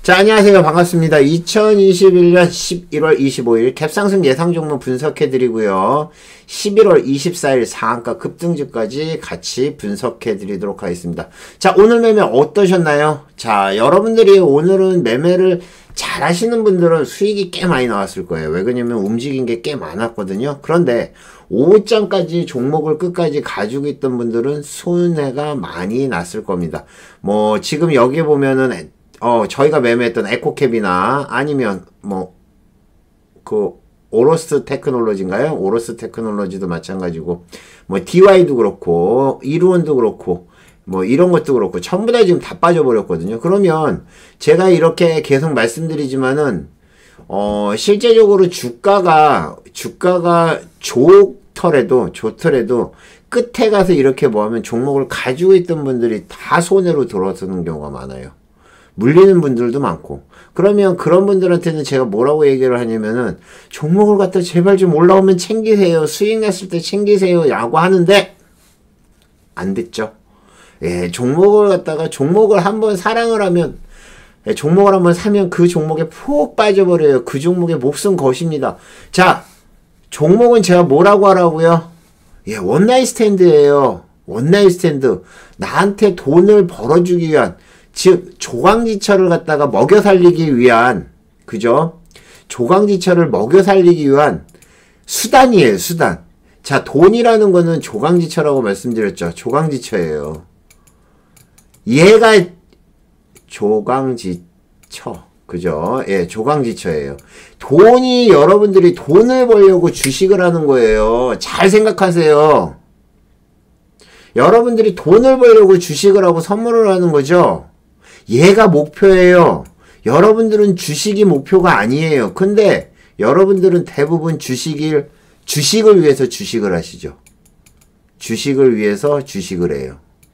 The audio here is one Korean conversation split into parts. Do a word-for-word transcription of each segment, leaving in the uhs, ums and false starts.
자, 안녕하세요. 반갑습니다. 이천이십일년 십일월 이십오일 갭상승 예상 종목 분석해드리고요. 십일월 이십사일 상한가 급등주까지 같이 분석해드리도록 하겠습니다. 자, 오늘 매매 어떠셨나요? 자, 여러분들이 오늘은 매매를 잘 하시는 분들은 수익이 꽤 많이 나왔을 거예요. 왜 그러냐면 움직인 게 꽤 많았거든요. 그런데 오후장까지 종목을 끝까지 가지고 있던 분들은 손해가 많이 났을 겁니다. 뭐 지금 여기 보면은 어 저희가 매매했던 에코캡이나 아니면 뭐 그 오로스 테크놀로지인가요? 오로스 테크놀로지도 마찬가지고 뭐 디와이도 그렇고 이루원도 그렇고 뭐 이런 것도 그렇고 전부 다 지금 다 빠져버렸거든요. 그러면 제가 이렇게 계속 말씀드리지만은 어 실제적으로 주가가 주가가 좋더라도 좋더라도 끝에 가서 이렇게 뭐 하면 종목을 가지고 있던 분들이 다 손해로 들어서는 경우가 많아요. 물리는 분들도 많고. 그러면 그런 분들한테는 제가 뭐라고 얘기를 하냐면은 종목을 갖다 제발 좀 올라오면 챙기세요. 수익 났을 때 챙기세요. 라고 하는데 안 됐죠. 예, 종목을 갖다가 종목을 한번 사랑을 하면 예, 종목을 한번 사면 그 종목에 푹 빠져버려요. 그 종목에 목숨 것입니다. 자, 종목은 제가 뭐라고 하라고요? 예, 원나잇 스탠드예요. 원나잇 스탠드. 나한테 돈을 벌어주기 위한, 즉 조강지처를 갖다가 먹여 살리기 위한, 그죠? 조강지처를 먹여 살리기 위한 수단이에요. 수단. 자, 돈이라는 거는 조강지처라고 말씀드렸죠. 조강지처예요. 얘가 조강지처, 그죠? 예, 조강지처예요. 돈이, 여러분들이 돈을 벌려고 주식을 하는 거예요. 잘 생각하세요. 여러분들이 돈을 벌려고 주식을 하고 선물을 하는 거죠. 얘가 목표예요. 여러분들은 주식이 목표가 아니에요. 근데 여러분들은 대부분 주식을 주식을 위해서 주식을 하시죠. 주식을 위해서 주식을 해요.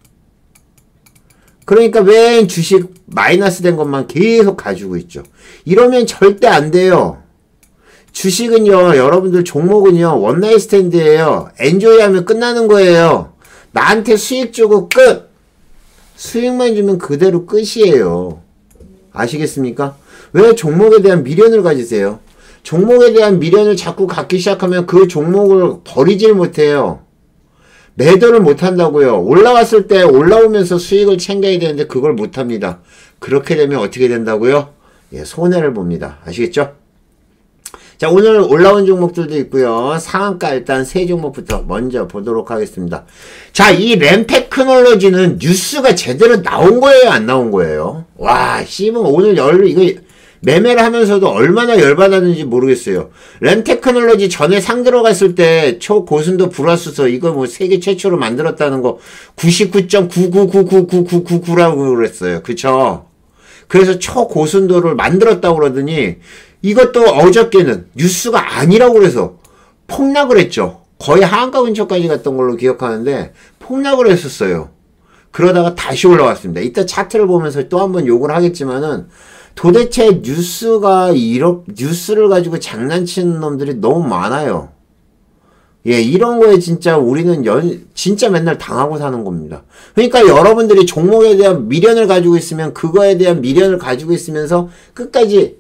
그러니까 웬 주식 마이너스 된 것만 계속 가지고 있죠. 이러면 절대 안 돼요. 주식은요, 여러분들 종목은요, 원나잇 스탠드예요. 엔조이하면 끝나는 거예요. 나한테 수익 주고 끝! 수익만 주면 그대로 끝이에요. 아시겠습니까? 왜 종목에 대한 미련을 가지세요? 종목에 대한 미련을 자꾸 갖기 시작하면 그 종목을 버리질 못해요. 매도를 못한다고요. 올라왔을 때 올라오면서 수익을 챙겨야 되는데 그걸 못합니다. 그렇게 되면 어떻게 된다고요? 예, 손해를 봅니다. 아시겠죠? 자, 오늘 올라온 종목들도 있고요. 상한가 일단 세 종목부터 먼저 보도록 하겠습니다. 자, 이 램테크놀로지는 뉴스가 제대로 나온 거예요? 안 나온 거예요? 와, 씨발 오늘 열 이거 매매를 하면서도 얼마나 열받았는지 모르겠어요. 램테크놀로지 전에 상 들어갔을 때 초고순도 불화수소 이거 뭐 세계 최초로 만들었다는 거 구십구 점 구구구구구구구구라고 그랬어요. 그쵸? 그래서 초고순도를 만들었다고 그러더니 이것도 어저께는 뉴스가 아니라고 그래서 폭락을 했죠. 거의 하한가 근처까지 갔던 걸로 기억하는데 폭락을 했었어요. 그러다가 다시 올라왔습니다. 이따 차트를 보면서 또 한번 욕을 하겠지만은 도대체 뉴스가 이런 뉴스를 가지고 장난치는 놈들이 너무 많아요. 예, 이런 거에 진짜 우리는 연, 진짜 맨날 당하고 사는 겁니다. 그러니까 여러분들이 종목에 대한 미련을 가지고 있으면 그거에 대한 미련을 가지고 있으면서 끝까지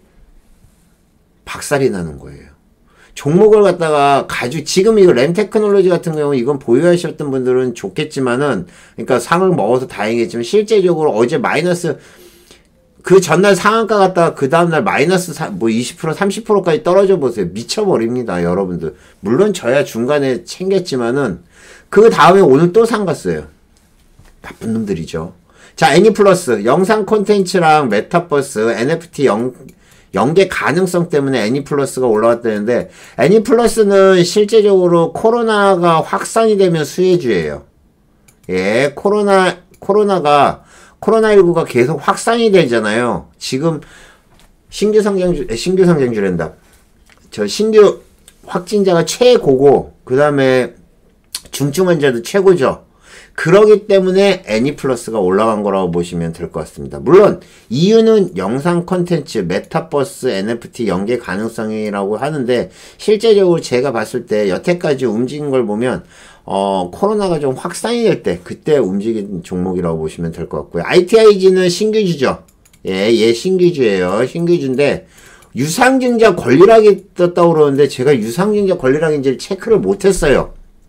박살이 나는 거예요. 종목을 갖다가 가지고, 지금 이거 램테크놀로지 같은 경우 이건 보유하셨던 분들은 좋겠지만은, 그러니까 상을 먹어서 다행이지만 실제적으로 어제 마이너스, 그 전날 상한가 갔다가 그 다음날 마이너스 사, 뭐 이십 퍼센트 삼십 퍼센트까지 떨어져 보세요. 미쳐버립니다, 여러분들. 물론 저야 중간에 챙겼지만은 그 다음에 오늘 또 상 갔어요. 나쁜 놈들이죠. 자, 애니플러스 영상 콘텐츠랑 메타버스 엔에프티 영 연계 가능성 때문에 애니플러스가 올라왔다는데, 애니플러스는 실제적으로 코로나가 확산이 되면 수혜주예요. 예, 코로나 코로나가 코로나십구가 계속 확산이 되잖아요. 지금 신규 상장주, 신규 상장주랜다. 저 신규 확진자가 최고고, 그 다음에 중증 환자도 최고죠. 그러기 때문에 애니플러스가 올라간 거라고 보시면 될 것 같습니다. 물론 이유는 영상 콘텐츠, 메타버스, 엔에프티 연계 가능성이라고 하는데, 실제적으로 제가 봤을 때 여태까지 움직인 걸 보면 어 코로나가 좀 확산이 될 때 그때 움직인 종목이라고 보시면 될 것 같고요. 아이티아이지는 신규주죠. 예, 얘 신기주예요. 신기주인데 유상증자 권리락이 떴다고 그러는데 제가 유상증자 권리락인지를 체크를 못했어요.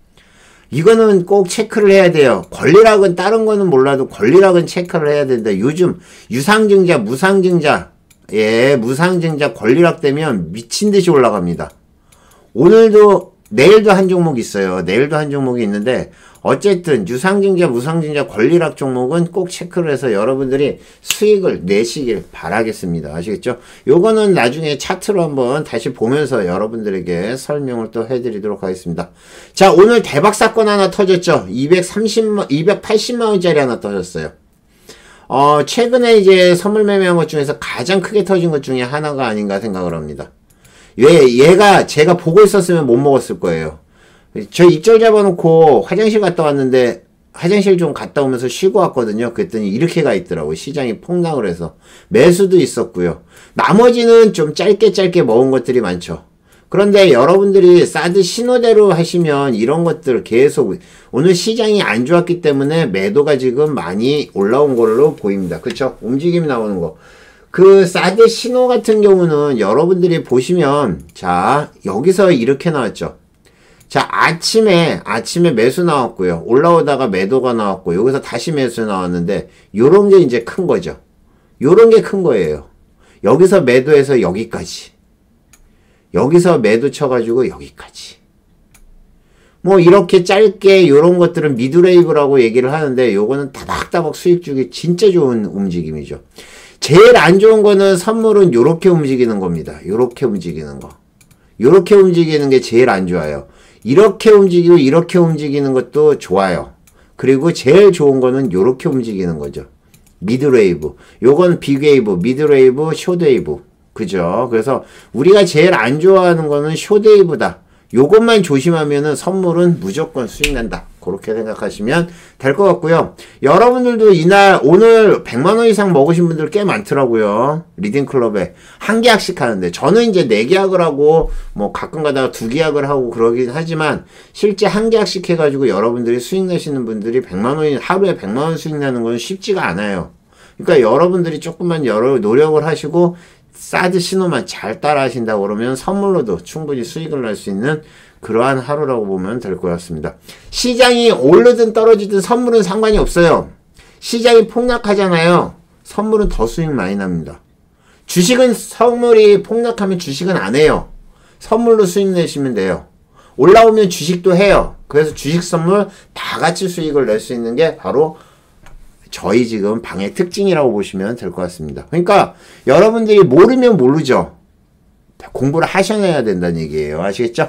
이거는 꼭 체크를 해야 돼요. 권리락은 다른 거는 몰라도 권리락은 체크를 해야 된다. 요즘 유상증자, 무상증자, 예, 무상증자 권리락 되면 미친듯이 올라갑니다. 오늘도, 내일도 한 종목 있어요. 내일도 한 종목이 있는데, 어쨌든 유상증자, 무상증자 권리락 종목은 꼭 체크를 해서 여러분들이 수익을 내시길 바라겠습니다. 아시겠죠? 요거는 나중에 차트로 한번 다시 보면서 여러분들에게 설명을 또 해드리도록 하겠습니다. 자, 오늘 대박 사건 하나 터졌죠? 이백삼십만, 이백팔십만 원짜리 하나 터졌어요. 어, 최근에 이제 선물 매매한 것 중에서 가장 크게 터진 것 중에 하나가 아닌가 생각을 합니다. 왜, 얘가 제가 보고 있었으면 못 먹었을 거예요. 저 입절 잡아놓고 화장실 갔다 왔는데 화장실 좀 갔다 오면서 쉬고 왔거든요. 그랬더니 이렇게 가 있더라고요. 시장이 폭락을 해서. 매수도 있었고요. 나머지는 좀 짧게 짧게 먹은 것들이 많죠. 그런데 여러분들이 사드 신호대로 하시면 이런 것들 계속 오늘 시장이 안 좋았기 때문에 매도가 지금 많이 올라온 걸로 보입니다. 그쵸? 움직임이 나오는 거. 그 사드 신호 같은 경우는 여러분들이 보시면 자 여기서 이렇게 나왔죠. 자, 아침에, 아침에 매수 나왔고요. 올라오다가 매도가 나왔고, 여기서 다시 매수 나왔는데, 요런 게 이제 큰 거죠. 요런 게 큰 거예요. 여기서 매도해서 여기까지. 여기서 매도 쳐가지고 여기까지. 뭐, 이렇게 짧게 요런 것들은 미드웨이브라고 얘기를 하는데, 요거는 따박따박 수익 주기 진짜 좋은 움직임이죠. 제일 안 좋은 거는 선물은 요렇게 움직이는 겁니다. 요렇게 움직이는 거. 요렇게 움직이는 게 제일 안 좋아요. 이렇게 움직이고 이렇게 움직이는 것도 좋아요. 그리고 제일 좋은 거는 요렇게 움직이는 거죠. 미드웨이브. 요건 빅웨이브, 미드웨이브, 숏웨이브. 그죠? 그래서 우리가 제일 안 좋아하는 거는 숏웨이브다. 요것만 조심하면은 선물은 무조건 수익 난다. 그렇게 생각하시면 될 것 같고요. 여러분들도 이날 오늘 백만 원 이상 먹으신 분들 꽤 많더라고요. 리딩클럽에 한 계약씩 하는데 저는 이제 네 계약을 하고 뭐 가끔 가다가 두 계약을 하고 그러긴 하지만 실제 한 계약씩 해가지고 여러분들이 수익 내시는 분들이 백만 원이 하루에 백만 원 수익 나는 건 쉽지가 않아요. 그러니까 여러분들이 조금만 여러 노력을 하시고 사드 신호만 잘 따라 하신다고 그러면 선물로도 충분히 수익을 낼 수 있는 그러한 하루라고 보면 될 것 같습니다. 시장이 오르든 떨어지든 선물은 상관이 없어요. 시장이 폭락하잖아요. 선물은 더 수익 많이 납니다. 주식은 선물이 폭락하면 주식은 안 해요. 선물로 수익 내시면 돼요. 올라오면 주식도 해요. 그래서 주식 선물 다 같이 수익을 낼 수 있는 게 바로 저희 지금 방의 특징이라고 보시면 될 것 같습니다. 그러니까 여러분들이 모르면 모르죠. 공부를 하셔야 된다는 얘기예요. 아시겠죠?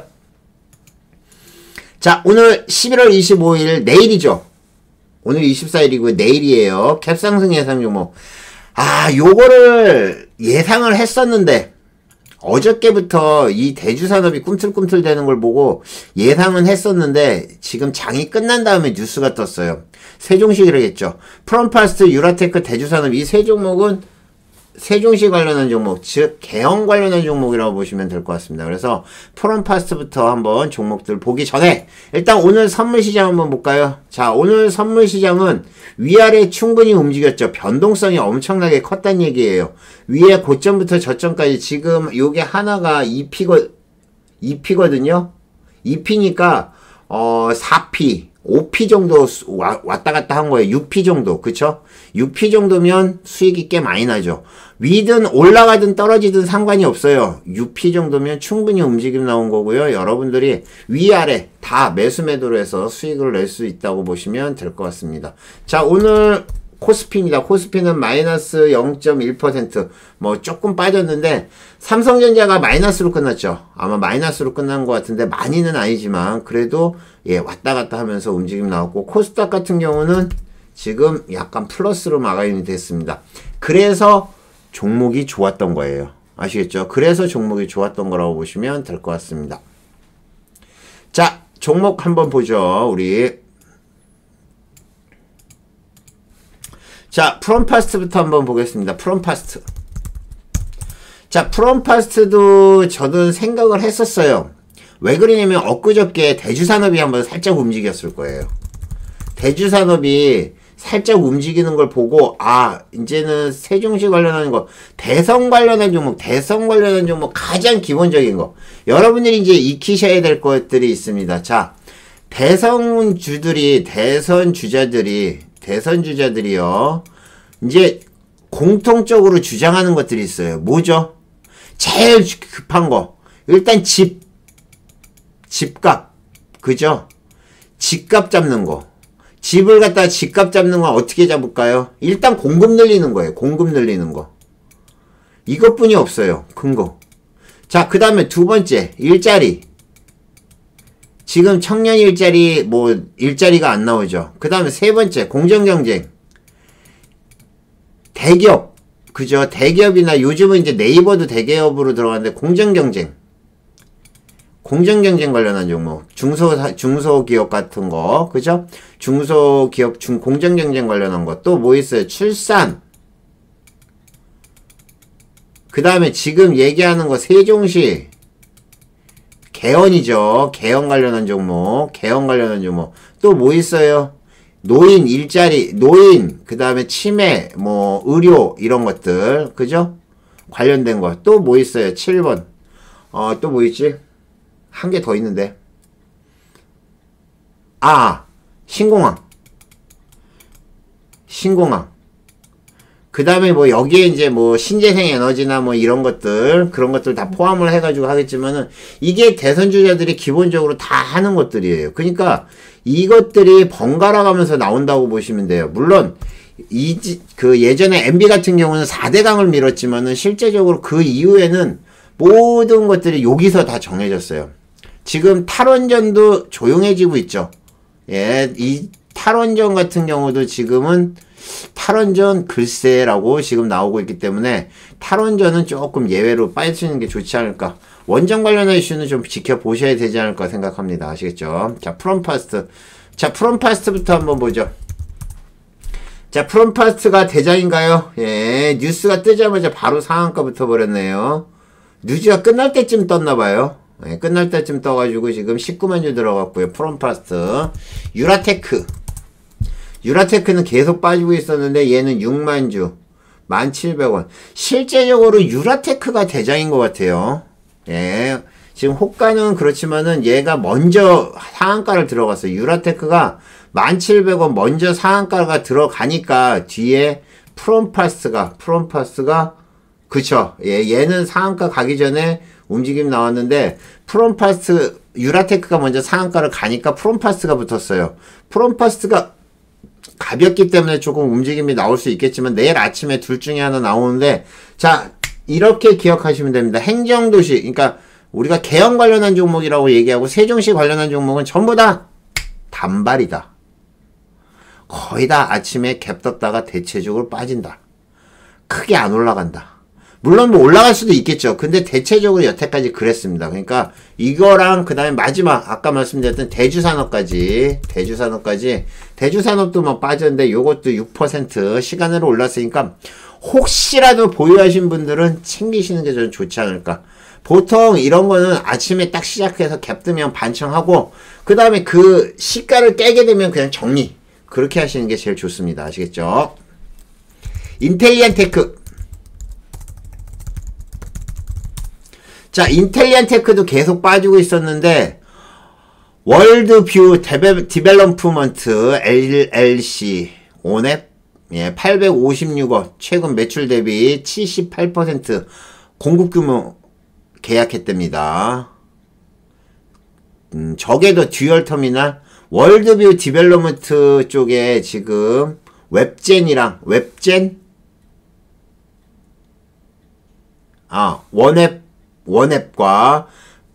자, 오늘 십일월 이십오일 내일이죠. 오늘 이십사일이고 내일이에요. 캡상승 예상 종목. 아, 요거를 예상을 했었는데 어저께부터 이 대주산업이 꿈틀꿈틀 되는 걸 보고 예상은 했었는데 지금 장이 끝난 다음에 뉴스가 떴어요. 세종시라겠죠. 프롬파스트, 유라테크, 대주산업 이 세 종목은 세종시 관련한 종목, 즉 개형 관련한 종목이라고 보시면 될 것 같습니다. 그래서 프롬파스트부터 한번 종목들 보기 전에 일단 오늘 선물 시장 한번 볼까요? 자, 오늘 선물 시장은 위아래 충분히 움직였죠. 변동성이 엄청나게 컸다는 얘기예요. 위에 고점부터 저점까지 지금 요게 하나가 이 피거, 이 피거든요. 이 피니까 어 사 피, 오 피 정도 와, 왔다 갔다 한 거예요. 육 피 정도. 그쵸? 육 피 정도면 수익이 꽤 많이 나죠. 위든 올라가든 떨어지든 상관이 없어요. 육 피 정도면 충분히 움직임 나온 거고요. 여러분들이 위아래 다 매수 매도로 해서 수익을 낼 수 있다고 보시면 될 것 같습니다. 자, 오늘 코스피입니다. 코스피는 마이너스 영 점 일 퍼센트 뭐 조금 빠졌는데 삼성전자가 마이너스로 끝났죠. 아마 마이너스로 끝난 것 같은데 많이는 아니지만 그래도 예 왔다 갔다 하면서 움직임 나왔고 코스닥 같은 경우는 지금 약간 플러스로 마감이 됐습니다. 그래서 종목이 좋았던 거예요. 아시겠죠? 그래서 종목이 좋았던 거라고 보시면 될 것 같습니다. 자, 종목 한번 보죠. 우리 자, 프롬파스트부터 한번 보겠습니다. 프롬파스트. 자, 프롬파스트도 저도 생각을 했었어요. 왜 그러냐면 엊그저께 대주산업이 한번 살짝 움직였을 거예요. 대주산업이 살짝 움직이는 걸 보고, 아, 이제는 세종시 관련한 거, 대선 관련한 종목, 대선 관련한 종목 가장 기본적인 거. 여러분들이 이제 익히셔야 될 것들이 있습니다. 자, 대선 주들이, 대선 주자들이, 대선 주자들이요. 이제 공통적으로 주장하는 것들이 있어요. 뭐죠? 제일 급한 거. 일단 집, 집값. 그죠? 집값 잡는 거. 집을 갖다가 집값 잡는 건 어떻게 잡을까요? 일단 공급 늘리는 거예요. 공급 늘리는 거. 이것뿐이 없어요. 근거. 자, 그 다음에 두 번째. 일자리. 지금 청년 일자리, 뭐, 일자리가 안 나오죠. 그 다음에 세 번째. 공정경쟁. 대기업. 그죠? 대기업이나 요즘은 이제 네이버도 대기업으로 들어가는데 공정경쟁. 공정경쟁 관련한 종목, 중소, 중소기업 같은 거, 그죠? 중소기업, 중, 공정경쟁 관련한 거, 또 뭐 있어요? 출산. 그 다음에 지금 얘기하는 거, 세종시. 개헌이죠. 개헌 관련한 종목, 개헌 관련한 종목. 또 뭐 있어요? 노인, 일자리, 노인, 그 다음에 치매, 뭐, 의료, 이런 것들, 그죠? 관련된 거. 또 뭐 있어요? 칠 번. 어, 또 뭐 있지? 한 개 더 있는데. 아, 신공항. 신공항. 그 다음에 뭐 여기에 이제 뭐 신재생 에너지나 뭐 이런 것들, 그런 것들 다 포함을 해가지고 하겠지만은 이게 대선 주자들이 기본적으로 다 하는 것들이에요. 그러니까 이것들이 번갈아 가면서 나온다고 보시면 돼요. 물론 이, 그 예전에 엠비 같은 경우는 사 대강을 밀었지만은 실제적으로 그 이후에는 모든 것들이 여기서 다 정해졌어요. 지금 탈원전도 조용해지고 있죠. 예, 이 탈원전 같은 경우도 지금은 탈원전 글쎄라고 지금 나오고 있기 때문에 탈원전은 조금 예외로 빠지는 게 좋지 않을까. 원전 관련한 이슈는 좀 지켜보셔야 되지 않을까 생각합니다. 아시겠죠? 자, 프롬파스트. 자, 프롬파스트부터 한번 보죠. 자, 프롬파스트가 대장인가요? 예, 뉴스가 뜨자마자 바로 상한가 붙어버렸네요. 뉴스가 끝날 때쯤 떴나봐요. 네, 끝날 때쯤 떠가지고 지금 십구만 주 들어갔고요. 프롬파스트. 유라테크. 유라테크는 계속 빠지고 있었는데 얘는 육만 주. 만 칠백 원. 실제적으로 유라테크가 대장인 것 같아요. 예. 지금 호가는 그렇지만은 얘가 먼저 상한가를 들어갔어요. 유라테크가 만 칠백 원 먼저 상한가가 들어가니까 뒤에 프롬파스가, 프롬파스가 그쵸. 예, 얘는 상한가 가기 전에 움직임 나왔는데 프롬파스 유라테크가 먼저 상한가를 가니까 프롬파스가 붙었어요. 프롬파스가 가볍기 때문에 조금 움직임이 나올 수 있겠지만 내일 아침에 둘 중에 하나 나오는데 자 이렇게 기억하시면 됩니다. 행정도시 그러니까 우리가 개헌 관련한 종목이라고 얘기하고 세종시 관련한 종목은 전부 다 단발이다. 거의 다 아침에 갭 떴다가 대체적으로 빠진다. 크게 안 올라간다. 물론 뭐 올라갈 수도 있겠죠. 근데 대체적으로 여태까지 그랬습니다. 그러니까 이거랑 그 다음에 마지막 아까 말씀드렸던 대주산업까지 대주산업까지 대주산업도 뭐 빠졌는데 요것도 육 퍼센트 시간으로 올랐으니까 혹시라도 보유하신 분들은 챙기시는 게 저는 좋지 않을까. 보통 이런 거는 아침에 딱 시작해서 갭 뜨면 반청하고 그 다음에 그 시가를 깨게 되면 그냥 정리 그렇게 하시는 게 제일 좋습니다. 아시겠죠? 인텔리안테크. 자, 인텔리안테크도 계속 빠지고 있었는데 월드뷰 디벨롭먼트 엘엘씨 오넵 예, 팔백오십육 억 최근 매출 대비 칠십팔 퍼센트 공급 규모 계약했답니다. 음, 저게도 듀얼터미널 월드뷰 디벨롭먼트 쪽에 지금 웹젠이랑 웹젠 아 원앱 원앱과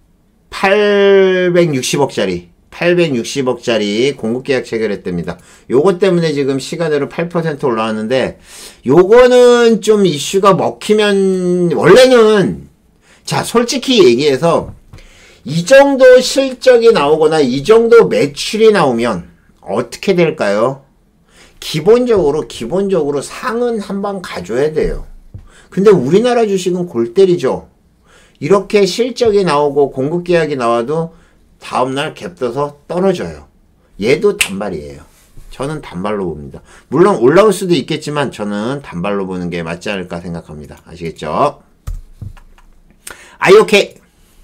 팔백육십억짜리 팔백육십억짜리 공급계약 체결했답니다. 요것 때문에 지금 시간으로 팔 퍼센트 올라왔는데 요거는 좀 이슈가 먹히면 원래는 자 솔직히 얘기해서 이 정도 실적이 나오거나 이 정도 매출이 나오면 어떻게 될까요? 기본적으로 기본적으로 상은 한방 가줘야 돼요. 근데 우리나라 주식은 골 때리죠. 이렇게 실적이 나오고 공급계약이 나와도 다음날 갭 떠서 떨어져요. 얘도 단발이에요. 저는 단발로 봅니다. 물론 올라올 수도 있겠지만 저는 단발로 보는 게 맞지 않을까 생각합니다. 아시겠죠? 아이오케이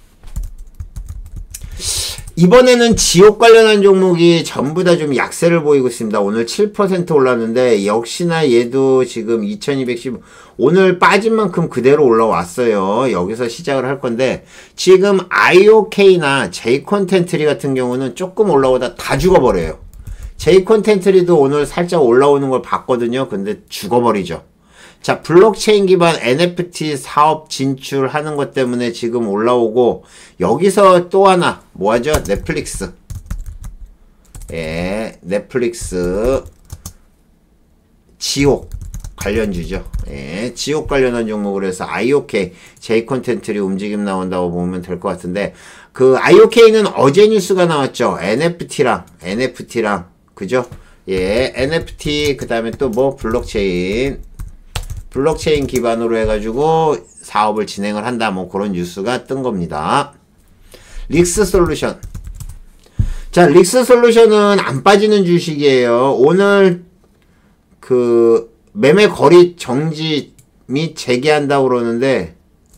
이번에는 지옥 관련한 종목이 전부 다 좀 약세를 보이고 있습니다. 오늘 칠 퍼센트 올랐는데 역시나 얘도 지금 이천이백십 오늘 빠진 만큼 그대로 올라왔어요. 여기서 시작을 할 건데 지금 아이오케이나 제이콘텐트리 같은 경우는 조금 올라오다 다 죽어버려요. 제이콘텐트리도 오늘 살짝 올라오는 걸 봤거든요. 근데 죽어버리죠. 자, 블록체인 기반 엔에프티 사업 진출하는 것 때문에 지금 올라오고 여기서 또 하나 뭐하죠? 넷플릭스. 예, 넷플릭스 지옥 관련주죠. 예, 지옥 관련한 종목으로 해서 아이오케이, 제이콘텐트리 움직임 나온다고 보면 될 것 같은데 그 아이오케이는 어제 뉴스가 나왔죠. 엔에프티랑 엔에프티랑 그죠? 예, 엔에프티 그 다음에 또 뭐 블록체인 블록체인 기반으로 해가지고 사업을 진행을 한다. 뭐 그런 뉴스가 뜬 겁니다. 릭스 솔루션. 자, 릭스 솔루션은 안 빠지는 주식이에요. 오늘 그 매매 거리 정지 및 재개한다고 그러는데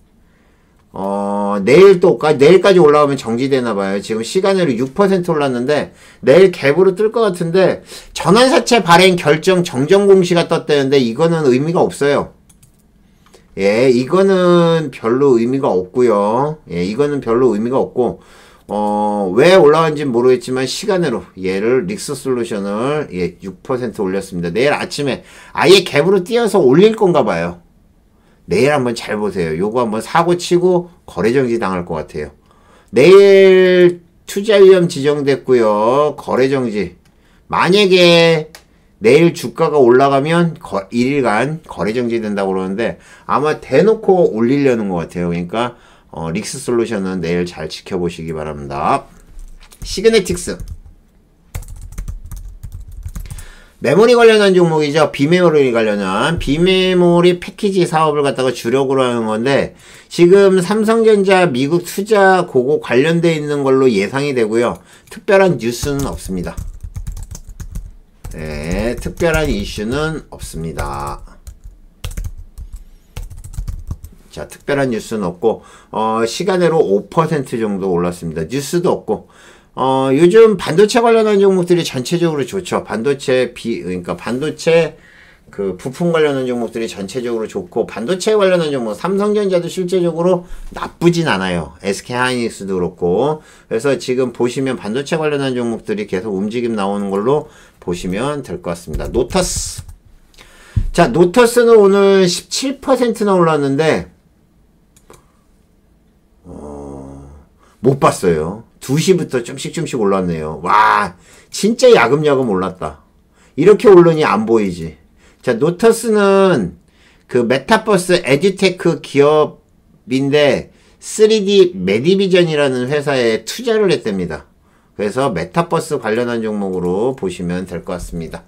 어, 내일 또, 내일까지 올라오면 정지되나봐요. 지금 시간으로 육 퍼센트 올랐는데, 내일 갭으로 뜰 것 같은데, 전환사채 발행 결정 정정 공시가 떴다는데, 이거는 의미가 없어요. 예, 이거는 별로 의미가 없고요. 예, 이거는 별로 의미가 없고, 어, 왜 올라왔는지 모르겠지만, 시간으로 얘를, 릭스 솔루션을, 예, 육 퍼센트 올렸습니다. 내일 아침에 아예 갭으로 띄어서 올릴 건가 봐요. 내일 한번 잘 보세요. 요거 한번 사고 치고 거래정지 당할 것 같아요. 내일 투자 위험 지정됐고요. 거래정지. 만약에 내일 주가가 올라가면 거, 일 일간 거래정지 된다고 그러는데 아마 대놓고 올리려는 것 같아요. 그러니까 어, 릭스 솔루션은 내일 잘 지켜보시기 바랍니다. 시그네틱스. 메모리 관련한 종목이죠. 비메모리 관련한 비메모리 패키지 사업을 갖다가 주력으로 하는 건데 지금 삼성전자 미국 투자 그거 관련돼 있는 걸로 예상이 되고요. 특별한 뉴스는 없습니다. 네, 특별한 이슈는 없습니다. 자, 특별한 뉴스는 없고 어, 시간으로 오 퍼센트 정도 올랐습니다. 뉴스도 없고 어, 요즘 반도체 관련한 종목들이 전체적으로 좋죠. 반도체 비, 그러니까 반도체 그 부품 관련한 종목들이 전체적으로 좋고, 반도체 관련한 종목, 삼성전자도 실제적으로 나쁘진 않아요. 에스케이하이닉스도 그렇고. 그래서 지금 보시면 반도체 관련한 종목들이 계속 움직임 나오는 걸로 보시면 될 것 같습니다. 노터스. 자, 노터스는 오늘 십칠 퍼센트나 올랐는데, 어, 못 봤어요. 두 시부터 좀씩 좀씩 올랐네요. 와, 진짜 야금야금 올랐다. 이렇게 오르니 안 보이지. 자, 노터스는 그 메타버스 에듀테크 기업인데 쓰리디 메디비전이라는 회사에 투자를 했답니다. 그래서 메타버스 관련한 종목으로 보시면 될 것 같습니다.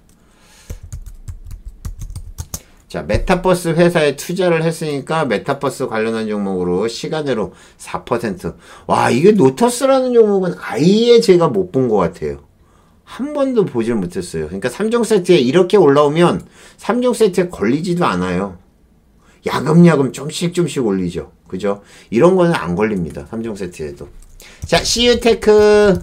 자, 메타버스 회사에 투자를 했으니까 메타버스 관련한 종목으로 시간으로 사 퍼센트. 와, 이게 노터스라는 종목은 아예 제가 못 본 것 같아요. 한 번도 보질 못했어요. 그러니까 삼 종 세트에 이렇게 올라오면 삼 종 세트에 걸리지도 않아요. 야금야금 좀씩 좀씩 올리죠. 그죠? 이런 거는 안 걸립니다. 삼 종 세트에도. 자, 씨유테크.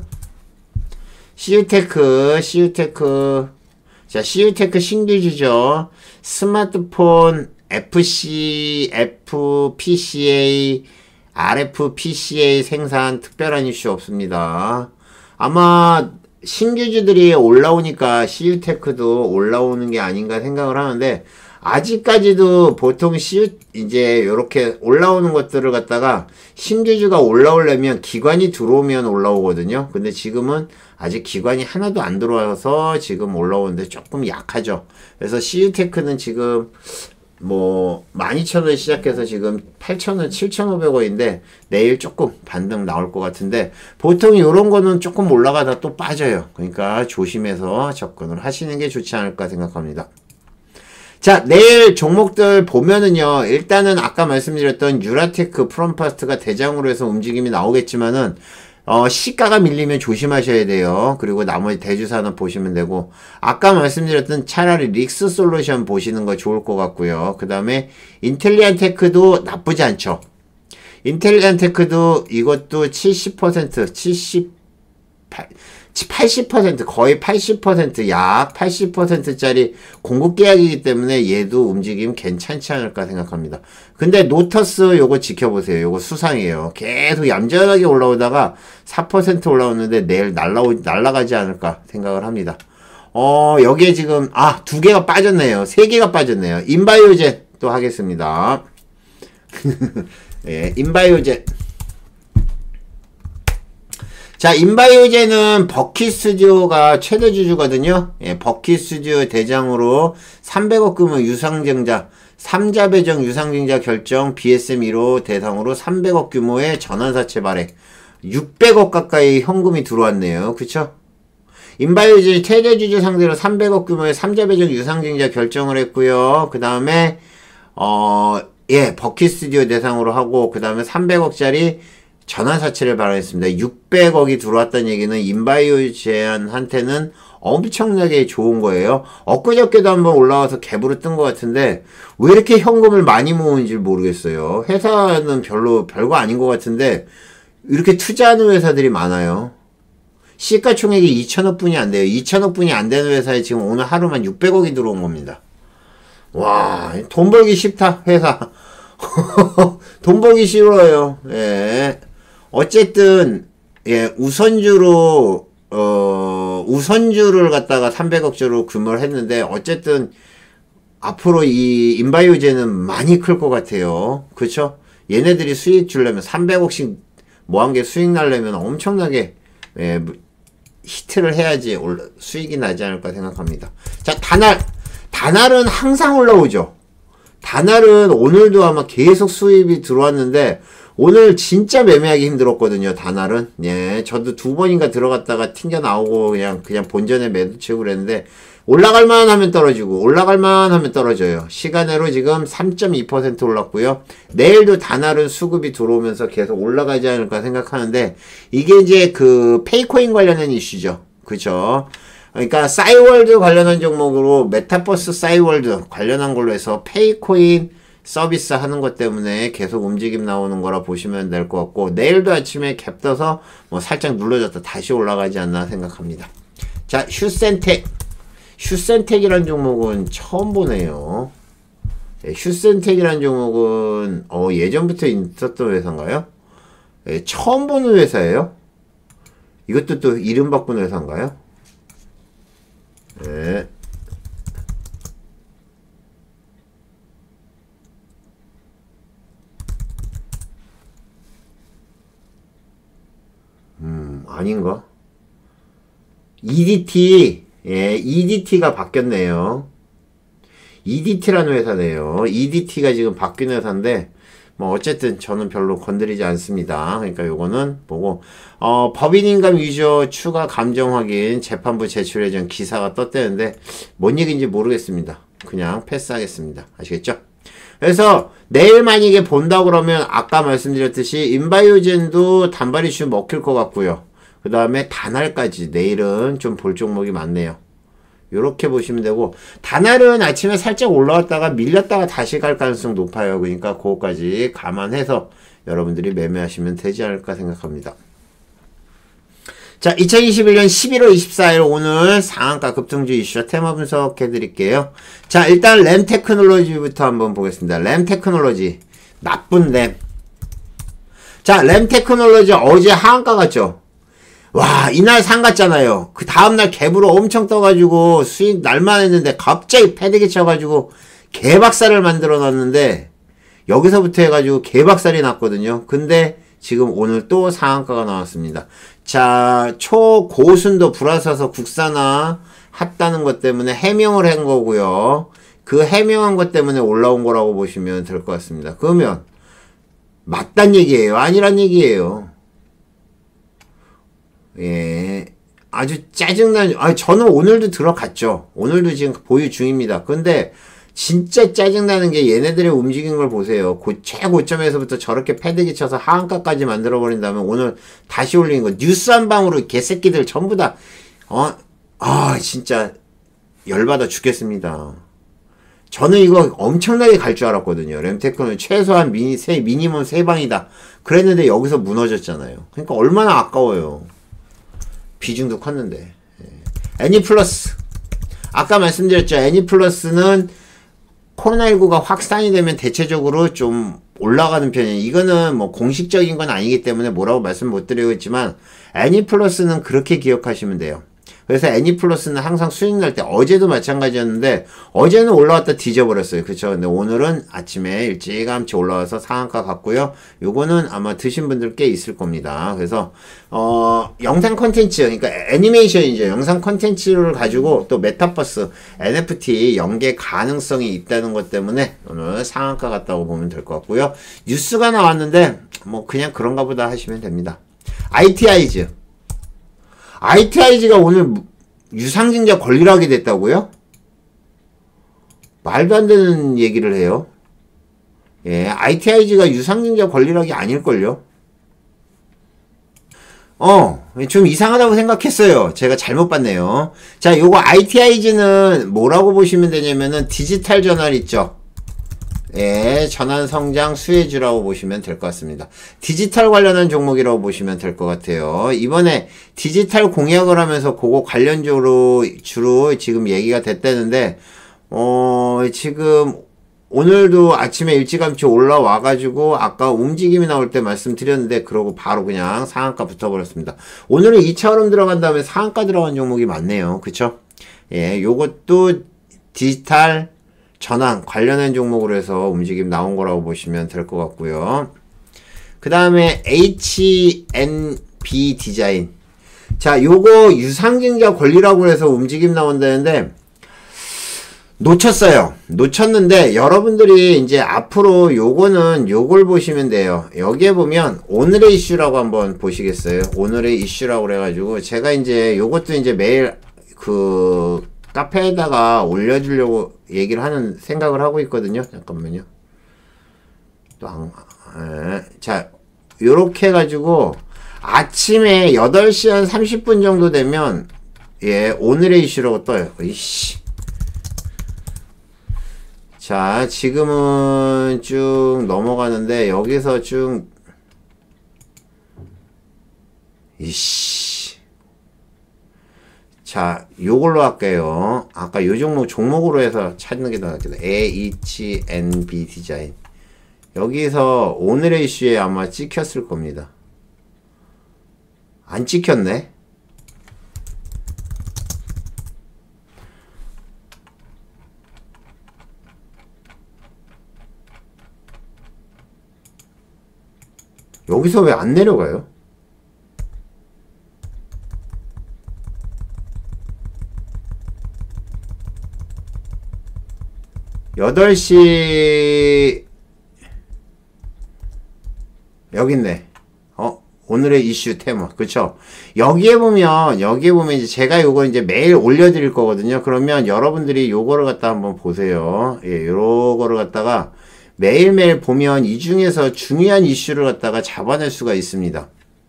씨유테크, 씨유테크. 자, 씨유테크 신규주죠. 스마트폰 에프씨, 에프피씨에이, 알에프피씨에이 생산 특별한 이슈 없습니다. 아마 신규주들이 올라오니까 씨유테크도 올라오는 게 아닌가 생각을 하는데, 아직까지도 보통 씨유, 이제 요렇게 올라오는 것들을 갖다가 신규주가 올라오려면 기관이 들어오면 올라오거든요. 근데 지금은 아직 기관이 하나도 안 들어와서 지금 올라오는데 조금 약하죠. 그래서 씨유테크는 지금 뭐 만 이천 원 시작해서 지금 팔천 원, 칠천오백 원인데 내일 조금 반등 나올 것 같은데, 보통 요런 거는 조금 올라가다 또 빠져요. 그러니까 조심해서 접근을 하시는 게 좋지 않을까 생각합니다. 자, 내일 종목들 보면은요, 일단은 아까 말씀드렸던 유라테크, 프롬파스트가 대장으로 해서 움직임이 나오겠지만은, 어, 시가가 밀리면 조심하셔야 돼요. 그리고 나머지 대주산업 보시면 되고, 아까 말씀드렸던 차라리 릭스 솔루션 보시는 거 좋을 것 같고요. 그 다음에 인텔리안 테크도 나쁘지 않죠. 인텔리안 테크도 이것도 칠십 퍼센트, 칠십팔, 팔십 퍼센트, 거의 팔십 퍼센트, 약 팔십 퍼센트짜리 공급 계약이기 때문에 얘도 움직임 괜찮지 않을까 생각합니다. 근데 노터스 요거 지켜보세요. 요거 수상이에요. 계속 얌전하게 올라오다가 사 퍼센트 올라오는데 내일 날라오, 날라가지 않을까 생각을 합니다. 어, 여기에 지금, 아, 두 개가 빠졌네요. 세 개가 빠졌네요. 인바이오젠 또 하겠습니다. 예, 인바이오젠. 자, 인바이오젠은 버킷 스튜디오가 최대 주주거든요. 예, 버킷 스튜디오 대장으로 삼백억 규모 유상증자, 삼자 배정 유상증자 결정 비에스엠 일 호 대상으로 삼백억 규모의 전환사채 발행, 육백억 가까이 현금이 들어왔네요. 그쵸? 인바이오젠이 최대 주주 상대로 삼백억 규모의 삼자 배정 유상증자 결정을 했고요. 그 다음에 어, 예, 버킷 스튜디오 대상으로 하고, 그 다음에 삼백억짜리 전환사채를 발행했습니다. 육백억이 들어왔다는 얘기는 인바이오젠한테는 엄청나게 좋은 거예요. 엊그저께도 한번 올라와서 갭으로 뜬 것 같은데 왜 이렇게 현금을 많이 모으는지 모르겠어요. 회사는 별로 별거 아닌 것 같은데 이렇게 투자하는 회사들이 많아요. 시가총액이 이천억 분이 안 돼요. 이천억 분이 안 되는 회사에 지금 오늘 하루만 육백억이 들어온 겁니다. 와, 돈 벌기 쉽다, 회사. 돈 벌기 싫어요. 예. 어쨌든, 예, 우선주로, 어, 우선주를 갖다가 삼백억짜리로 규모를 했는데, 어쨌든, 앞으로 이 인바이오젠은 많이 클 것 같아요. 그쵸? 얘네들이 수익 주려면 삼백억씩 뭐 한 개 수익 날려면 엄청나게, 예, 히트를 해야지 수익이 나지 않을까 생각합니다. 자, 단알. 단알은 항상 올라오죠. 단알은 오늘도 아마 계속 수입이 들어왔는데 오늘 진짜 매매하기 힘들었거든요. 단알은. 예, 저도 두 번인가 들어갔다가 튕겨 나오고 그냥 그냥 본전에 매도 채고 그랬는데 올라갈만 하면 떨어지고 올라갈만 하면 떨어져요. 시간으로 지금 삼 점 이 퍼센트 올랐고요. 내일도 단알은 수급이 들어오면서 계속 올라가지 않을까 생각하는데 이게 이제 그 페이코인 관련된 이슈죠. 그쵸? 그러니까 싸이월드 관련한 종목으로 메타버스 싸이월드 관련한 걸로 해서 페이코인 서비스 하는 것 때문에 계속 움직임 나오는 거라 보시면 될 것 같고 내일도 아침에 갭 떠서 뭐 살짝 눌러졌다 다시 올라가지 않나 생각합니다. 자, 슈센텍. 슈센텍이라는 종목은 처음 보네요. 네, 슈센텍이라는 종목은 어, 예전부터 있었던 회사인가요? 네, 처음 보는 회사예요? 이것도 또 이름 바꾼 회사인가요? 네. 음, 아닌가? 이디티, 예, 이디티가 바뀌었네요. 이디티라는 회사네요. 이디티가 지금 바뀐 회사인데, 뭐, 어쨌든 저는 별로 건드리지 않습니다. 그러니까 요거는 보고, 어, 법인인감 위조 추가 감정 확인 재판부 제출 예정 기사가 떴대는데, 뭔 얘기인지 모르겠습니다. 그냥 패스하겠습니다. 아시겠죠? 그래서 내일 만약에 본다 그러면 아까 말씀드렸듯이 인바이오젠도 단발 이슈 먹힐 것 같고요. 그 다음에 단알까지 내일은 좀 볼 종목이 많네요. 요렇게 보시면 되고 단알은 아침에 살짝 올라왔다가 밀렸다가 다시 갈 가능성 높아요. 그러니까 그거까지 감안해서 여러분들이 매매하시면 되지 않을까 생각합니다. 자, 이천이십일 년 십일월 이십사일 오늘 상한가 급등주 이슈 테마 분석해 드릴게요. 자, 일단 램 테크놀로지부터 한번 보겠습니다. 램 테크놀로지. 나쁜 램. 자, 램 테크놀로지 어제 하한가 갔죠? 와, 이날 상 갔잖아요. 그 다음날 갭으로 엄청 떠가지고 수익 날만 했는데 갑자기 패대기 쳐가지고 개박살을 만들어 놨는데 여기서부터 해가지고 개박살이 났거든요. 근데 지금 오늘 또 상한가가 나왔습니다. 자, 초고순도 불화사서 국산화 했다는 것 때문에 해명을 한 거고요. 그 해명한 것 때문에 올라온 거라고 보시면 될 것 같습니다. 그러면 맞단 얘기예요? 아니란 얘기예요. 예, 아주 짜증나는, 아, 저는 오늘도 들어갔죠. 오늘도 지금 보유 중입니다. 근데 진짜 짜증나는 게 얘네들의 움직인 걸 보세요. 고, 최고점에서부터 저렇게 패대기 쳐서 하한가까지 만들어버린 다음에 오늘 다시 올린 거. 뉴스 한 방으로 개새끼들 전부 다, 어, 아, 진짜 열받아 죽겠습니다. 저는 이거 엄청나게 갈 줄 알았거든요. 램테크는 최소한 미니, 세, 미니멈 세 방이다. 그랬는데 여기서 무너졌잖아요. 그러니까 얼마나 아까워요. 비중도 컸는데. 애니플러스. 아까 말씀드렸죠. 애니플러스는 코로나십구가 확산이 되면 대체적으로 좀 올라가는 편이에요. 이거는 뭐 공식적인 건 아니기 때문에 뭐라고 말씀 못 드리겠지만 애니플러스는 그렇게 기억하시면 돼요. 그래서 애니플러스는 항상 수익 날 때, 어제도 마찬가지였는데 어제는 올라왔다 뒤져버렸어요. 그쵸? 근데 오늘은 아침에 일찌감치 올라와서 상한가 갔고요. 요거는 아마 드신 분들 꽤 있을 겁니다. 그래서 어 영상 컨텐츠, 그러니까 애니메이션이죠. 영상 컨텐츠를 가지고 또 메타버스, 엔에프티 연계 가능성이 있다는 것 때문에 오늘 상한가 갔다고 보면 될 것 같고요. 뉴스가 나왔는데 뭐 그냥 그런가 보다 하시면 됩니다. 아이티아이즈. 아이티아이즈가 오늘 유상증자 권리락이 됐다고요? 말도 안 되는 얘기를 해요. 예, 아이티아이즈가 유상증자 권리락이 아닐걸요? 어, 좀 이상하다고 생각했어요. 제가 잘못 봤네요. 자, 요거 아이티아이즈는 뭐라고 보시면 되냐면은 디지털 전환 있죠? 예, 전환 성장 수혜주라고 보시면 될 것 같습니다. 디지털 관련한 종목이라고 보시면 될 것 같아요. 이번에 디지털 공약을 하면서 그거 관련적으로 주로 지금 얘기가 됐다는데, 어, 지금 오늘도 아침에 일찌감치 올라와가지고 아까 움직임이 나올 때 말씀드렸는데 그러고 바로 그냥 상한가 붙어버렸습니다. 오늘은 이 차 흐름 들어간 다음에 상한가 들어간 종목이 많네요. 그쵸? 예, 요것도 디지털 전환 관련한 종목으로 해서 움직임 나온 거라고 보시면 될 것 같고요. 그 다음에 에이치엔비 디자인. 자, 요거 유상증자 권리라고 해서 움직임 나온다는데 놓쳤어요. 놓쳤는데 여러분들이 이제 앞으로 요거는 요걸 보시면 돼요. 여기에 보면 오늘의 이슈라고 한번 보시겠어요? 오늘의 이슈라고 그래가지고 제가 이제 요것도 이제 매일 그 카페에다가 올려주려고 얘기를 하는 생각을 하고 있거든요. 잠깐만요. 또 안, 에, 자, 요렇게 해가지고 아침에 여덟 시 한 삼십 분 정도 되면 예, 오늘의 이슈라고 떠요. 이씨. 자, 지금은 쭉 넘어가는데 여기서 쭉 이씨. 자, 요걸로 할게요. 아까 요 종목, 종목으로 해서 찾는 게 더 낫겠다. 에이치엔비 디자인. 여기서 오늘의 이슈에 아마 찍혔을 겁니다. 안 찍혔네? 여기서 왜 안 내려가요? 여덟 시 여기 있네. 어, 오늘의 이슈 테마. 그쵸? 여기에 보면 여기에 보면 이제 제가 요거 이제 매일 올려드릴 거거든요. 그러면 여러분들이 요거를 갖다 한번 보세요. 예, 요거를 갖다가 매일매일 보면 이 중에서 중요한 이슈를 갖다가 잡아낼 수가 있습니다.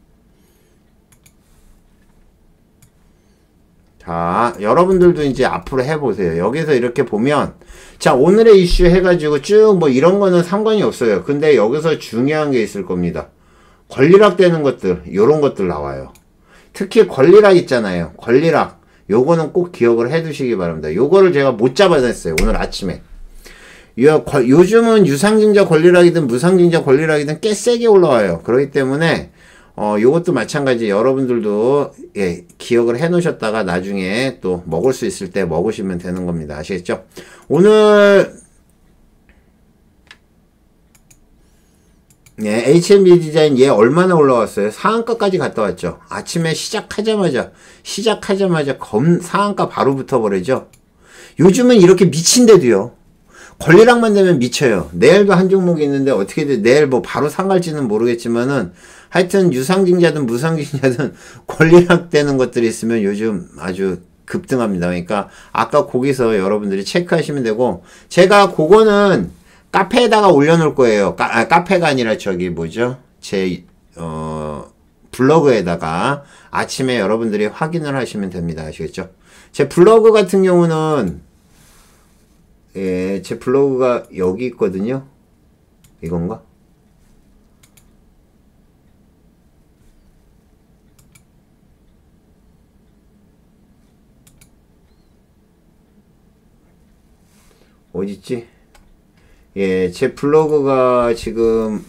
자, 여러분들도 이제 앞으로 해보세요. 여기서 이렇게 보면, 자, 오늘의 이슈 해가지고 쭉 뭐 이런 거는 상관이 없어요. 근데 여기서 중요한 게 있을 겁니다. 권리락 되는 것들, 요런 것들 나와요. 특히 권리락 있잖아요. 권리락. 요거는 꼭 기억을 해 두시기 바랍니다. 요거를 제가 못 잡아냈어요. 오늘 아침에. 요, 요즘은 유상증자 권리락이든 무상증자 권리락이든 꽤 세게 올라와요. 그렇기 때문에 어, 요것도 마찬가지 여러분들도 예, 기억을 해 놓으셨다가 나중에 또 먹을 수 있을 때 먹으시면 되는 겁니다. 아시겠죠? 오늘 예, 에이치엔비 디자인 얘 얼마나 올라왔어요? 상한가까지 갔다 왔죠. 아침에 시작하자마자 시작하자마자 검 상한가 바로 붙어버리죠. 요즘은 이렇게 미친데도요. 권리락만 되면 미쳐요. 내일도 한 종목이 있는데 어떻게 돼? 내일 뭐 바로 상갈지는 모르겠지만은 하여튼 유상증자든 무상증자든 권리락 되는 것들이 있으면 요즘 아주 급등합니다. 그러니까 아까 거기서 여러분들이 체크하시면 되고, 제가 그거는 카페에다가 올려놓을 거예요. 카, 아, 카페가 아니라 저기 뭐죠? 제 어, 블로그에다가 아침에 여러분들이 확인을 하시면 됩니다. 아시겠죠? 제 블로그 같은 경우는 예, 제 블로그가 여기 있거든요. 이건가? 어딨지? 예, 제 블로그가 지금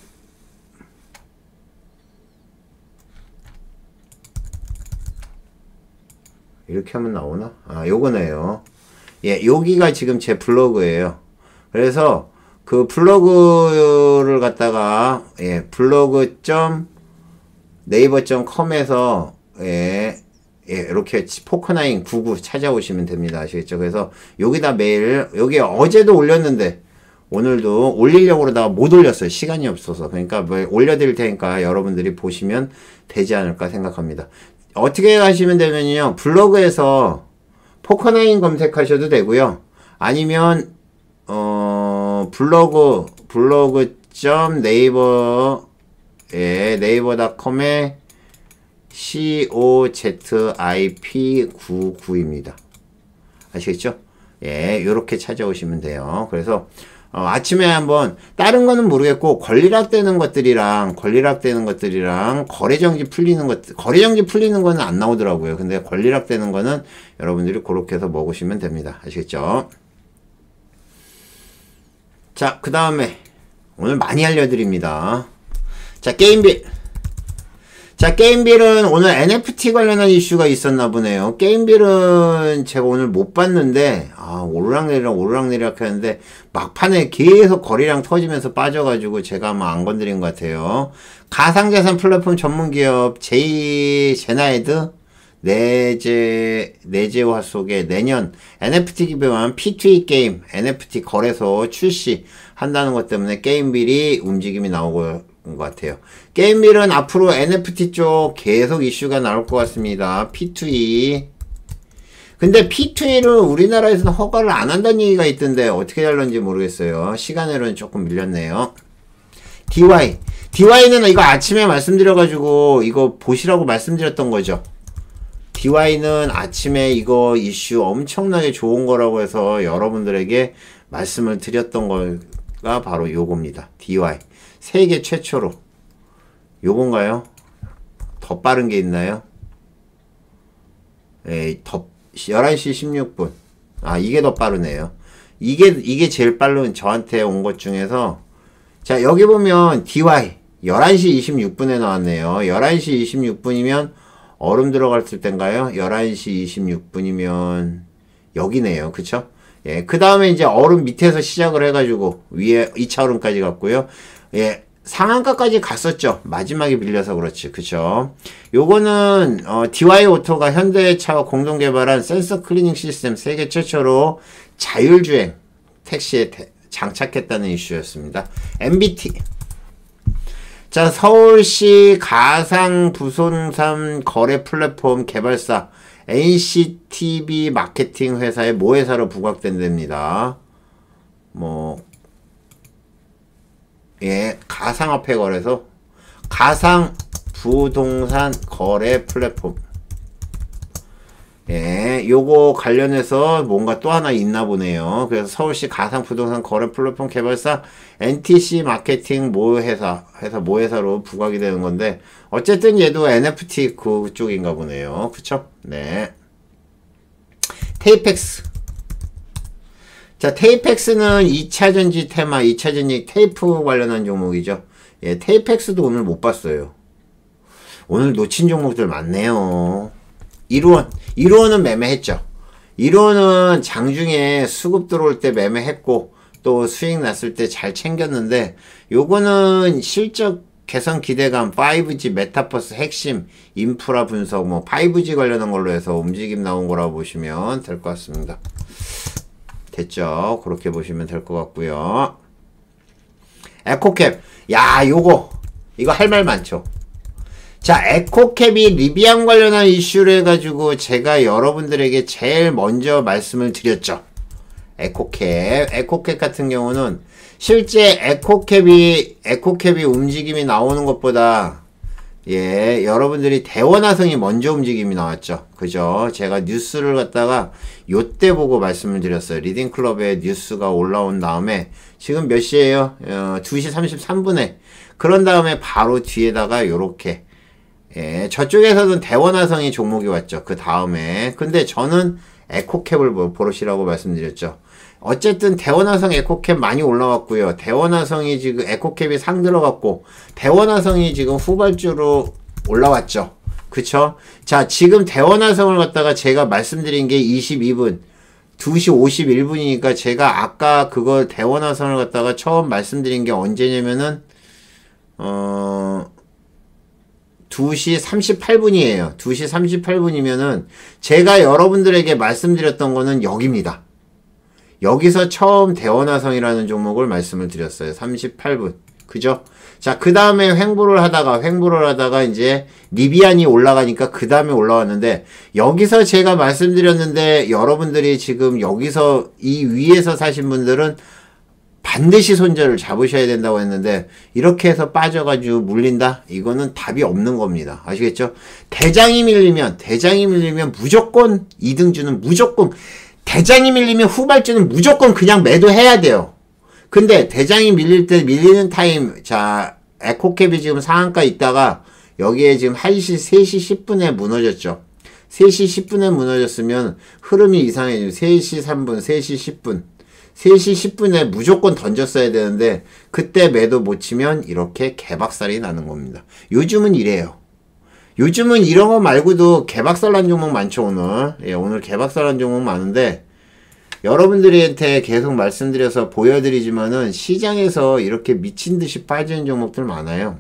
이렇게 하면 나오나? 아, 요거네요. 예, 여기가 지금 제 블로그예요. 그래서 그 블로그를 갖다가 예, 블로그 점 네이버 점 컴에서 예, 예, 이렇게 포크나인 구구 찾아오시면 됩니다. 아시겠죠? 그래서 여기다 매일, 여기 어제도 올렸는데 오늘도 올리려고 그러다가 못 올렸어요. 시간이 없어서. 그러니까 뭐 올려드릴 테니까 여러분들이 보시면 되지 않을까 생각합니다. 어떻게 하시면 되면요, 블로그에서 포커나인 검색하셔도 되고요. 아니면 어 블로그 블로그 점 네이버 예 네이버닷컴에 씨오지아이피 구십구입니다. 아시겠죠? 예, 요렇게 찾아오시면 돼요. 그래서 어, 아침에 한번 다른 거는 모르겠고 권리락 되는 것들이랑 권리락 되는 것들이랑 거래정지 풀리는 것 거래정지 풀리는 거는 안 나오더라고요. 근데 권리락 되는 거는 여러분들이 그렇게 해서 먹으시면 됩니다. 아시겠죠? 자, 그 다음에 오늘 많이 알려드립니다. 자, 게임빌. 자, 게임빌은 오늘 엔에프티 관련한 이슈가 있었나 보네요. 게임빌은 제가 오늘 못 봤는데, 아, 오르락내리락 오르락내리락 하는데, 막판에 계속 거리랑 터지면서 빠져가지고 제가 아마 안 건드린 것 같아요. 가상자산 플랫폼 전문기업 제이 제나이드, 내재, 내재화 속에 내년 엔에프티 기반한 피투이 게임, 엔에프티 거래소 출시 한다는 것 때문에 게임빌이 움직임이 나오고 것 같아요. 게임빌은 앞으로 엔에프티 쪽 계속 이슈가 나올 것 같습니다. 피투이. 근데 피투이를 우리나라에서는 허가를 안 한다는 얘기가 있던데 어떻게 될런지 모르겠어요. 시간으로는 조금 밀렸네요. 디와이. 디와이는 이거 아침에 말씀드려가지고 이거 보시라고 말씀드렸던 거죠. 디와이는 아침에 이거 이슈 엄청나게 좋은 거라고 해서 여러분들에게 말씀을 드렸던 거가 바로 요겁니다. 디와이. 세계 최초로 요건가요? 더 빠른 게 있나요? 에이, 더 열한 시 십육 분. 아, 이게 더 빠르네요. 이게 이게 제일 빠른 저한테 온 것 중에서 자, 여기 보면 디와이 열한 시 이십육 분에 나왔네요. 열한 시 이십육 분이면 얼음 들어갔을 땐가요? 열한 시 이십육 분이면 여기네요. 그쵸? 예, 그 다음에 이제 얼음 밑에서 시작을 해가지고 위에 이 차 얼음까지 갔고요. 예, 상한가까지 갔었죠. 마지막에 밀려서 그렇지. 그쵸? 요거는, 어, 디와이 오토가 현대차와 공동 개발한 센서 클리닝 시스템 세계 최초로 자율주행 택시에 대, 장착했다는 이슈였습니다. 엠비티. 자, 서울시 가상 부동산 거래 플랫폼 개발사 엔씨티비 마케팅 회사의 모회사로 부각된답니다. 뭐, 예, 가상화폐 거래소, 가상 부동산 거래 플랫폼. 예, 요거 관련해서 뭔가 또 하나 있나 보네요. 그래서 서울시 가상 부동산 거래 플랫폼 개발사 엔티씨 마케팅 모회사, 회사 모회사로 부각이 되는 건데, 어쨌든 얘도 엔에프티 그쪽인가 보네요. 그쵸? 네. 테이펙스. 자, 테이펙스는 이 차 전지 테마, 이 차 전지 테이프 관련한 종목이죠. 예, 테이펙스도 오늘 못 봤어요. 오늘 놓친 종목들 많네요. 일원, 일원은 매매했죠. 일원은 장중에 수급 들어올 때 매매했고, 또 수익 났을 때 잘 챙겼는데, 요거는 실적 개선 기대감, 파이브지, 메타버스 핵심, 인프라 분석, 뭐, 파이브지 관련한 걸로 해서 움직임 나온 거라고 보시면 될 것 같습니다. 됐죠? 그렇게 보시면 될 것 같고요. 에코캡. 야, 요거. 이거 할 말 많죠. 자, 에코캡이 리비안 관련한 이슈를 해가지고 제가 여러분들에게 제일 먼저 말씀을 드렸죠. 에코캡. 에코캡 같은 경우는 실제 에코캡이, 에코캡이 움직임이 나오는 것보다 예, 여러분들이 대원화성이 먼저 움직임이 나왔죠. 그죠? 제가 뉴스를 갖다가 요때 보고 말씀을 드렸어요. 리딩클럽에 뉴스가 올라온 다음에 지금 몇 시에요? 어, 두 시 삼십삼 분에 그런 다음에 바로 뒤에다가 요렇게 예, 저쪽에서는 대원화성이 종목이 왔죠. 그 다음에. 근데 저는 에코캡을 보시라고 말씀드렸죠. 어쨌든 대원화성 에코캡 많이 올라왔고요. 대원화성이 지금 에코캡이 상 들어갔고 대원화성이 지금 후발주로 올라왔죠. 그쵸? 자, 지금 대원화성을 갖다가 제가 말씀드린 게 이십이 분, 두 시 오십일 분이니까 제가 아까 그걸 대원화성을 갖다가 처음 말씀드린 게 언제냐면은 어... 두 시 삼십팔 분이에요. 두 시 삼십팔 분이면은 제가 여러분들에게 말씀드렸던 거는 여기입니다. 여기서 처음 대원화성이라는 종목을 말씀을 드렸어요. 삼십팔 분. 그죠? 자, 그 다음에 횡보를 하다가, 횡보를 하다가 이제 리비안이 올라가니까 그 다음에 올라왔는데, 여기서 제가 말씀드렸는데, 여러분들이 지금 여기서 이 위에서 사신 분들은 반드시 손절을 잡으셔야 된다고 했는데 이렇게 해서 빠져가지고 물린다? 이거는 답이 없는 겁니다. 아시겠죠? 대장이 밀리면 대장이 밀리면 무조건 이등주는 무조건 대장이 밀리면 후발주는 무조건 그냥 매도해야 돼요. 근데 대장이 밀릴 때 밀리는 타임 자 에코캡이 지금 상한가 있다가 여기에 지금 한 시 세 시 십 분에 무너졌죠. 세 시 십 분에 무너졌으면 흐름이 이상해지죠. 세 시 삼 분, 세 시 십 분 세 시 십 분에 무조건 던졌어야 되는데 그때 매도 못 치면 이렇게 개박살이 나는 겁니다. 요즘은 이래요. 요즘은 이런 거 말고도 개박살 난 종목 많죠. 오늘 예, 오늘 개박살 난 종목 많은데 여러분들한테 계속 말씀드려서 보여드리지만은 시장에서 이렇게 미친듯이 빠지는 종목들 많아요.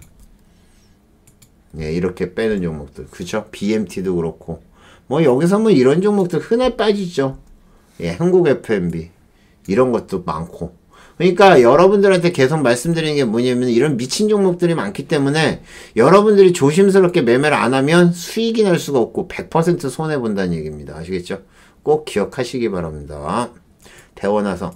예, 이렇게 빼는 종목들 그쵸? 비엠티도 그렇고 뭐 여기서 뭐 이런 종목들 흔해 빠지죠. 예, 한국 에프엠비 이런 것도 많고. 그러니까 여러분들한테 계속 말씀드리는 게 뭐냐면 이런 미친 종목들이 많기 때문에 여러분들이 조심스럽게 매매를 안 하면 수익이 날 수가 없고 백 퍼센트 손해본다는 얘기입니다. 아시겠죠? 꼭 기억하시기 바랍니다. 대원화성.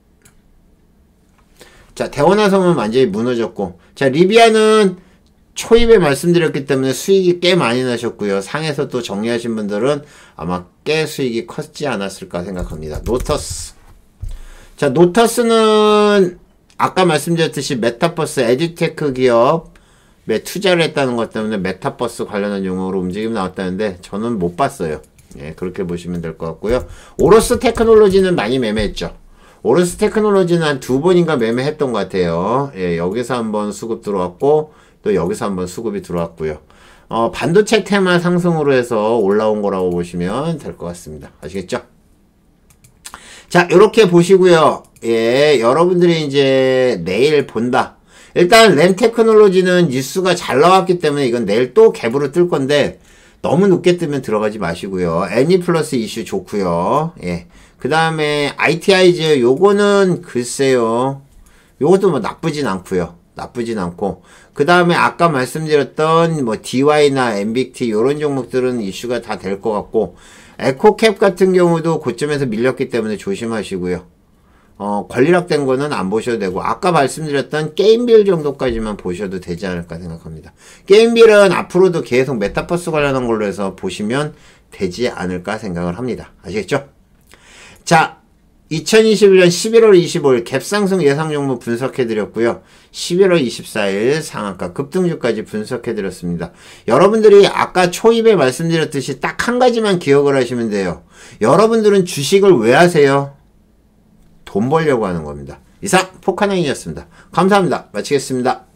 자, 대원화성은 완전히 무너졌고 자, 리비아는 초입에 말씀드렸기 때문에 수익이 꽤 많이 나셨고요. 상에서 또 정리하신 분들은 아마 꽤 수익이 컸지 않았을까 생각합니다. 노터스. 자, 노터스는 아까 말씀드렸듯이 메타버스 에듀테크 기업에 투자를 했다는 것 때문에 메타버스 관련한 용어로 움직임 나왔다는데 저는 못 봤어요. 예, 그렇게 보시면 될 것 같고요. 오로스 테크놀로지는 많이 매매했죠. 오로스 테크놀로지는 한 두 번인가 매매했던 것 같아요. 예, 여기서 한번 수급 들어왔고 또 여기서 한번 수급이 들어왔고요. 어, 반도체 테마 상승으로 해서 올라온 거라고 보시면 될 것 같습니다. 아시겠죠? 자, 요렇게 보시고요. 예, 여러분들이 이제 내일 본다. 일단 램 테크놀로지는 뉴스가 잘 나왔기 때문에 이건 내일 또 갭으로 뜰 건데 너무 높게 뜨면 들어가지 마시고요. 애니 플러스 이슈 좋고요. 예. 그 다음에 아이티아이즈 요거는 글쎄요. 요것도 뭐 나쁘진 않고요. 나쁘진 않고 그 다음에 아까 말씀드렸던 뭐 디와이나 엠빅티 요런 종목들은 이슈가 다 될 것 같고 에코캡 같은 경우도 고점에서 밀렸기 때문에 조심하시고요. 어, 권리락된 거는 안 보셔도 되고 아까 말씀드렸던 게임빌 정도까지만 보셔도 되지 않을까 생각합니다. 게임빌은 앞으로도 계속 메타버스 관련한 걸로 해서 보시면 되지 않을까 생각을 합니다. 아시겠죠? 자, 이천이십일 년 십일월 이십오일 갭상승 예상 종목 분석해드렸고요. 십일월 이십사일 상한가 급등주까지 분석해드렸습니다. 여러분들이 아까 초입에 말씀드렸듯이 딱 한 가지만 기억을 하시면 돼요. 여러분들은 주식을 왜 하세요? 돈 벌려고 하는 겁니다. 이상 포카나인이었습니다. 감사합니다. 마치겠습니다.